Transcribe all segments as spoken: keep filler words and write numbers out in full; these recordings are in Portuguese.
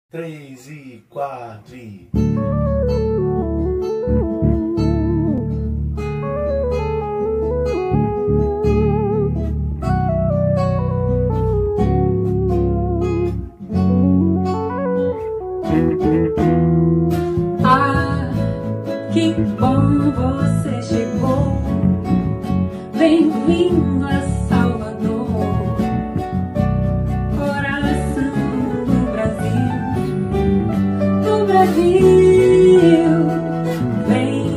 três e quatro e... Ah, que bom você chegou. Bem-vindo a Salvador, coração do Brasil, do Brasil. Vem,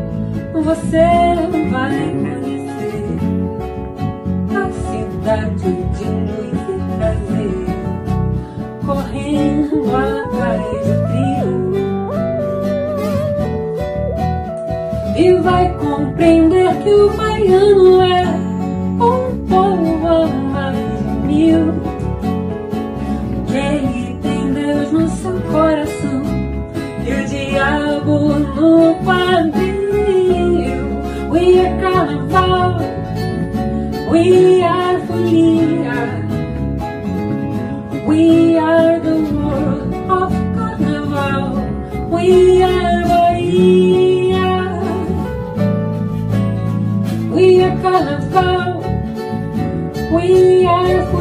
você vai conhecer a cidade de luz e prazer, correndo atrás do trio. E vai compreender que o baiano é um povo a mais de mil, que ele tem Deus no seu coração e o diabo no quadril. We are carnaval, we are folia, we are the world of carnaval, we are Bahia. We are carnaval, we are